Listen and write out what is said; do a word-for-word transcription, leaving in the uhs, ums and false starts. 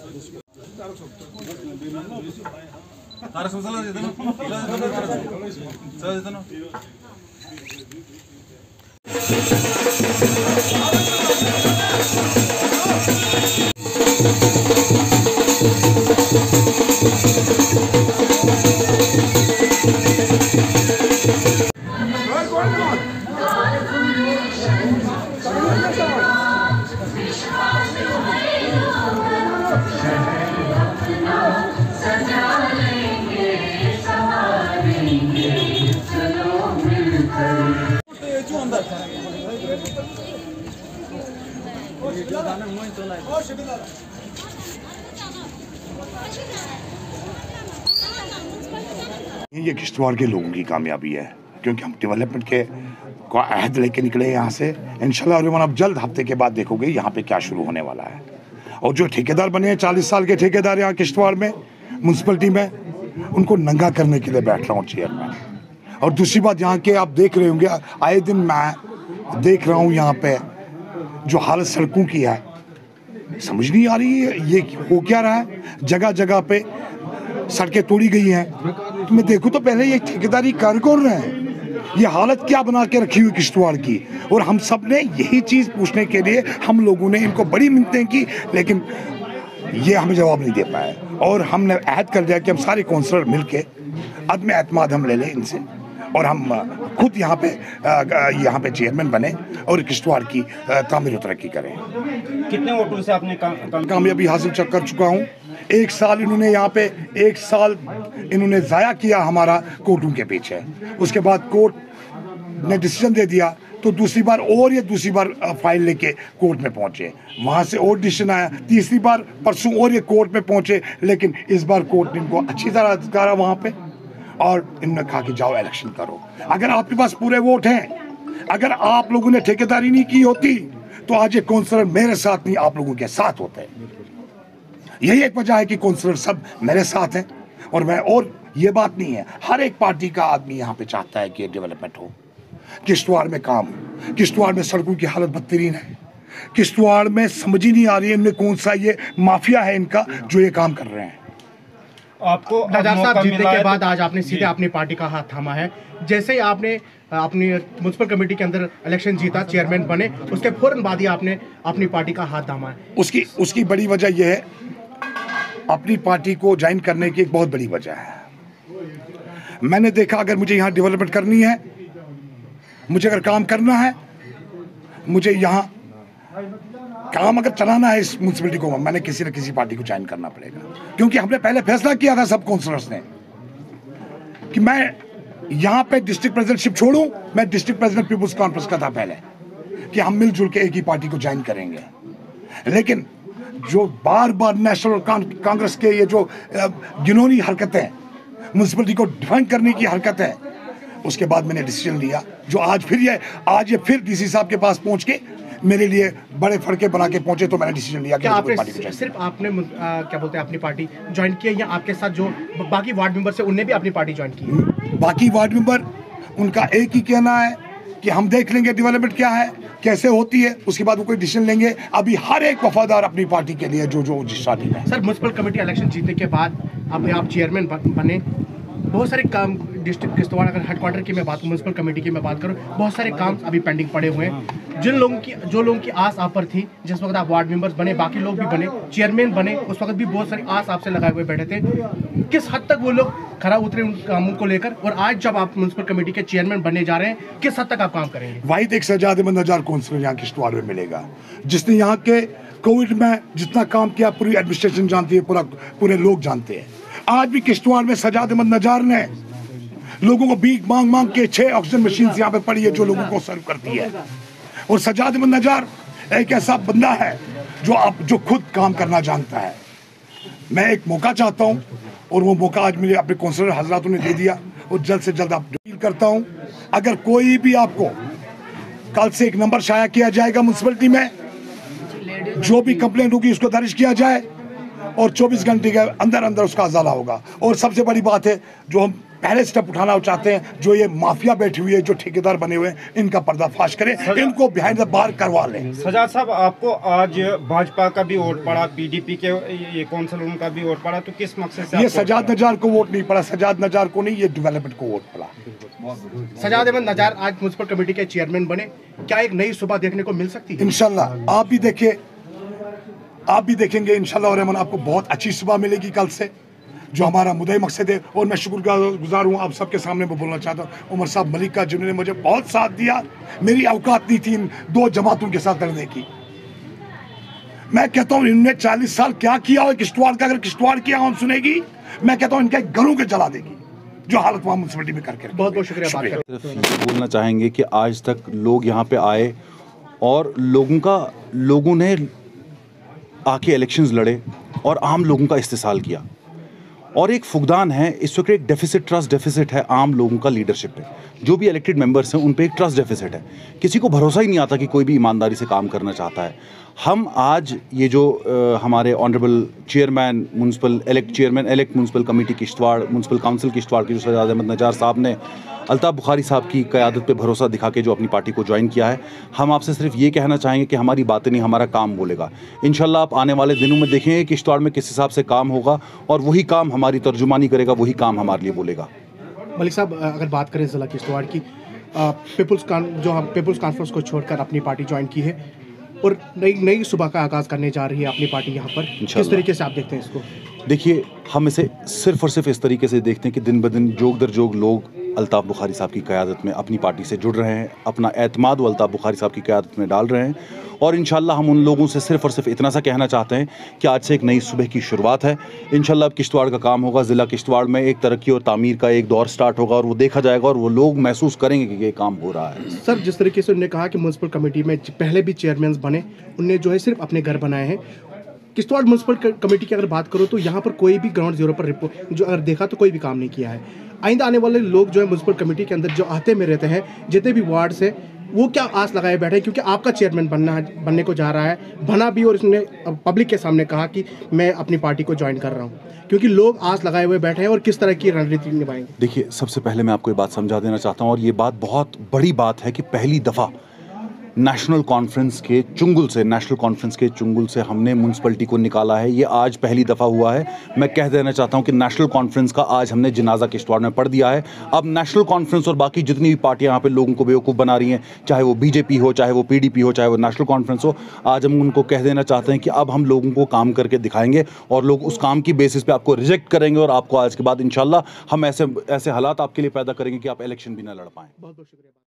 ये किश्तवाड़ के लोगों की कामयाबी है, क्योंकि हम डेवलपमेंट के को अहद लेके निकले यहाँ से। इंशाल्लाह और अब जल्द हफ्ते के बाद देखोगे यहाँ पे क्या शुरू होने वाला है। और जो ठेकेदार बने हैं चालीस साल के ठेकेदार यहाँ किश्तवाड़ में म्यूनसिपलिटी में, उनको नंगा करने के लिए बैठ रहा हूँ चेयरमैन। और दूसरी बात यहाँ के आप देख रहे होंगे, आए दिन मैं देख रहा हूँ यहाँ पे जो हालत सड़कों की है, समझ नहीं आ रही है ये हो क्या रहा है। जगह जगह पे सड़कें तोड़ी गई हैं, तो मैं देखूँ तो पहले ये ठेकेदारी कर कौन रहे हैं, ये हालत क्या बना के रखी हुई किश्तवाड़ की। और हम सब ने यही चीज़ पूछने के लिए हम लोगों ने इनको बड़ी मिन्नतें की, लेकिन ये हमें जवाब नहीं दे पाए। और हमने अहद कर दिया कि हम सारे काउंसलर मिल के अदम एतमाद हम ले लें इनसे, और हम खुद यहाँ पे यहाँ पे चेयरमैन बने और किश्तवाड़ की तामीर तरक्की करें। कितने वोटों से आपने काम, काम कामयाबी हासिल कर चुका हूँ। एक साल इन्होंने यहाँ पे एक साल इन्होंने ज़ाया किया हमारा कोर्टों के पीछे, उसके बाद कोर्ट ने डिसीजन दे दिया, तो दूसरी बार और ये दूसरी बार फाइल लेके कोर्ट में पहुँचे, वहाँ से और डिसीजन आया, तीसरी बार परसों और ये कोर्ट में पहुँचे, लेकिन इस बार कोर्ट ने इनको अच्छी तरह अधिकारा वहाँ पे, और इन्होंने कहा कि जाओ इलेक्शन करो। अगर आपके पास पूरे वोट हैं, अगर आप लोगों ने ठेकेदारी नहीं की होती तो आज ये काउंसलर मेरे साथ नहीं आप लोगों के साथ होते। यही एक वजह है कि काउंसलर सब मेरे साथ हैं। और मैं और ये बात नहीं है, हर एक पार्टी का आदमी यहाँ पे चाहता है कि डेवलपमेंट हो, किश्तवाड़ में काम हो। किश्तवाड़ में सड़कों की हालत बदतरीन है, किश्तवाड़ में समझ ही नहीं आ रही है इनमें कौन सा ये माफिया है इनका जो ये काम कर रहे हैं। आपको नजाब साहब जीतने के बाद आज आपने सीधे अपनी पार्टी का हाथ थामा है। जैसे ही आपने अपनी म्युनिसिपल कमेटी के अंदर इलेक्शन जीता, चेयरमैन बने, उसके फौरन बाद ही आपने अपनी पार्टी का हाथ थामा है। उसकी उसकी बड़ी वजह यह है, अपनी पार्टी को ज्वाइन करने की एक बहुत बड़ी वजह है। मैंने देखा अगर मुझे यहाँ डेवलपमेंट करनी है, मुझे अगर काम करना है, मुझे यहाँ काम अगर चलाना है इस म्यूनसिपलिटी को, मैंने किसी न किसी पार्टी को ज्वाइन करना पड़ेगा। क्योंकि हमने पहले फैसला किया था सब काउंसलर्स ने कि मैं यहाँ पे डिस्ट्रिक्ट प्रेसिडेंटशिप छोड़ूं। मैं डिस्ट्रिक्ट प्रेसिडेंट पीपुल्स कॉन्फ्रेंस का था पहले कि हम मिलजुल के एक ही पार्टी को ज्वाइन करेंगे, लेकिन जो बार बार नेशनल कांग्रेस के ये जो घिनौनी हरकतें, म्यूनसिपलिटी को डिफेंड करने की हरकतें, उसके बाद मैंने डिसीजन लिया, जो आज फिर ये आज ये फिर डीसी साहब के पास पहुंच के मेरे लिए बड़े फड़के बना के पहुंचे, तो मैंने डिसीजन लिया कि आपने सिर्फ आपने आ, क्या बोलते हैं अपनी पार्टी ज्वाइन की है, या आपके साथ जो बाकी वार्ड मेंबर से उनने भी अपनी पार्टी ज्वाइन की है? बाकी वार्ड मेंबर उनका एक ही कहना है कि हम देख लेंगे डेवलपमेंट क्या है, कैसे होती है, उसके बाद वो कोई डिसीजन लेंगे। अभी हर एक वफादार अपनी पार्टी के लिए जो जो जिस पार्टी में। सर, म्युनिसिपल कमेटी इलेक्शन जीतने के बाद अपने आप चेयरमैन बने, बहुत सारे काम डिस्ट्रिक्ट किश्तवाड़ अगर हेडक्वार्टर की मैं बात करूँ, म्यूनसिपल कमेटी की मैं बात करूँ, बहुत सारे काम अभी पेंडिंग पड़े हुए हैं। जिन लोगों की जो लोगों की आस आप पर थी, जिस वक्त आप वार्ड मेंबर्स बने, बाकी लोग भी बने, चेयरमैन बने, उस वक्त भी बहुत सारी आस आपसे लगाए हुए बैठे थे। किस हद तक वो लोग खरा उतरे उन कामों को लेकर, और आज जब आप म्यूनसिपल कमेटी के चेयरमैन बनने जा रहे हैं, किस हद तक आप काम करेंगे? वाहिद एक सजादमंद हजार काउंसलर यहाँ किश्तवाड़ में मिलेगा, जिसने यहाँ के कोविड में जितना काम किया पूरी एडमिनिस्ट्रेशन जानती है, पूरा पूरे लोग जानते हैं। आज भी किश्तवाड़ में सजादमंद नजार ने लोगों को भीख मांग मांग के छह ऑक्सीजन मशीन यहाँ पे पड़ी है जो लोगों को सर्व करती है। और सजादमंद नजार एक ऐसा बंदा है जो आप जो खुद काम करना जानता है। मैं एक मौका चाहता हूँ, और वो मौका आज मुझे अपने काउंसलर हजरातों ने दे दिया, और जल्द से जल्द आप डील करता हूँ। अगर कोई भी आपको कल से एक नंबर शाया किया जाएगा म्यूनसिपलिटी में, जो भी कंप्लेंट होगी उसको दर्ज किया जाए, और चौबीस घंटे के अंदर अंदर उसका अजाला होगा। और सबसे बड़ी बात है जो हम पहले स्टेप उठाना चाहते हैं, जो ये माफिया बैठी हुई है, जो ठेकेदार बने हुए हैं, इनका पर्दाफाश करें, इनको बिहाइंड द बार करवा लें। सजाद साहब, आपको आज भाजपा का भी वोट पड़ा, पीडीपी के ये कौंसिल उनका भी वोट पड़ा, तो किस मकसद से ये सजाद नजार को वोट नहीं पड़ा, सजाद नजार को नहीं, ये डेवलपमेंट को वोट पड़ा। सजाद अहमद नजार आज म्युनिसिपल कमेटी के चेयरमैन बने, क्या एक नई सुबह देखने को मिल सकती है? इंशाल्लाह आप भी देखिए, आप भी देखेंगे इंशाल्लाह और रहमान, आपको बहुत अच्छी सुबह मिलेगी कल से, जो हमारा मुद्दा मकसद है। और मैं शुक्रगुजार हूँ आप सबके सामने मैं बोलना चाहता हूँ उमर साहब मलिक का, जिन्होंने मुझे बहुत साथ दिया। मेरी औकात नहीं थी इन दो जमातों के साथ लड़ने की। मैं कहता हूँ इन्होंने चालीस साल क्या किया हो किश्तवाड़ का, अगर किश्तवाड़ की आवाम सुनेगी, मैं कहता हूँ इनके घरों के जला देगी, जो हालत वहाँ म्यूनसिपलिटी में करके। बहुत बहुत शुक्रिया। बात कर सिर्फ ये बोलना चाहेंगे कि आज तक लोग यहाँ पे आए और लोगों का लोगों ने आके इलेक्शंस लड़े और आम लोगों का इस्तेसाल किया, और एक फुकदान है इस वक्त, एक डेफिसिट, ट्रस्ट डेफिसिट है आम लोगों का लीडरशिप पे। जो भी इलेक्टेड मेंबर्स हैं उन पे एक ट्रस्ट डेफिसिट है, किसी को भरोसा ही नहीं आता कि कोई भी ईमानदारी से काम करना चाहता है। हम आज ये जो आ, हमारे honourable chairman municipal elect chairman elect municipal committee Kishtwar, municipal council Kishtwar के जो सजाद अहमद नजार साहब ने अल्ताफ़ बुखारी साहब की क़यादत पे भरोसा दिखा के जो अपनी पार्टी को ज्वाइन किया है, हम आपसे सिर्फ ये कहना चाहेंगे कि हमारी बातें नहीं, हमारा काम बोलेगा। इंशाल्लाह आप आने वाले दिनों में देखेंगे कि किश्तवाड़ में किस हिसाब से काम होगा, और वही काम हमारी तर्जुमानी करेगा, वही काम हमारे लिए बोलेगा। मलिक साहब, अगर बात करें ज़िला किश्तवाड़ की, पीपल्स कान जो हम पीपल्स कॉन्फ्रेंस को छोड़कर अपनी पार्टी ज्वाइन की है और नई नई सुबह का आगाज़ करने जा रही है अपनी पार्टी यहाँ पर, किस तरीके से आप देखते हैं इसको? देखिए, हम इसे सिर्फ और सिर्फ इस तरीके से देखते हैं कि दिन ब दिन जोग दर जोग लोग अल्ताफ़ बुखारी साहब की क़यादत में अपनी पार्टी से जुड़ रहे हैं, अपना एतमाद वो अल्ताफ़ बुखारी साहब की क़यादत में डाल रहे हैं। और इंशाल्लाह हम उन लोगों से सिर्फ और सिर्फ इतना सा कहना चाहते हैं कि आज से एक नई सुबह की शुरुआत है। इंशाल्लाह अब किश्तवाड़ का काम होगा, ज़िला किश्तवाड़ में एक तरक्की और तामीर का एक दौर स्टार्ट होगा, और वो देखा जाएगा और वो लोग महसूस करेंगे कि ये काम हो रहा है। सर, जिस तरीके से उन्होंने कहा कि म्यूनसिपल कमेटी में पहले भी चेयरमैन बने, उनने जो है सिर्फ अपने घर बनाए हैं। किश्तवाड़ म्यूनसिपल कमेटी की अगर बात करो तो यहाँ पर कोई भी ग्राउंड जीरो पर रिपोर्ट जो अगर देखा तो कोई भी काम नहीं किया है। आइंदा आने वाले लोग जो है म्यूनसिपल कमेटी के अंदर जो आते में रहते हैं, जितने भी वार्ड से, वो क्या आस लगाए बैठे हैं, क्योंकि आपका चेयरमैन बनना बनने को जा रहा है, बना भी, और इसने पब्लिक के सामने कहा कि मैं अपनी पार्टी को ज्वाइन कर रहा हूँ, क्योंकि लोग आस लगाए हुए बैठे हैं, और किस तरह की रणनीति निभाएंगे? देखिए, सबसे पहले मैं आपको ये बात समझा देना चाहता हूँ, और ये बात बहुत बड़ी बात है कि पहली दफ़ा नेशनल कॉन्फ्रेंस के चुंगल से नेशनल कॉन्फ्रेंस के चुंगल से हमने म्यूनसिपलिटी को निकाला है। ये आज पहली दफ़ा हुआ है। मैं कह देना चाहता हूँ कि नेशनल कॉन्फ्रेंस का आज हमने जनाजा किश्तवाड़ में पढ़ दिया है। अब नेशनल कॉन्फ्रेंस और बाकी जितनी भी पार्टियाँ यहाँ पे लोगों को बेवकूफ़ बना रही हैं, चाहे वो बीजेपी हो, चाहे वो पीडीपी हो, चाहे वो नेशनल कॉन्फ्रेंस हो, आज हम उनको कह देना चाहते हैं कि अब हम लोगों को काम करके दिखाएंगे, और लोग उस काम की बेसिस पे आपको रिजेक्ट करेंगे, और आपको आज के बाद इंशाल्लाह हम ऐसे ऐसे हालात आपके लिए पैदा करेंगे कि आप इलेक्शन भी ना लड़ पाएँ। बहुत बहुत शुक्रिया।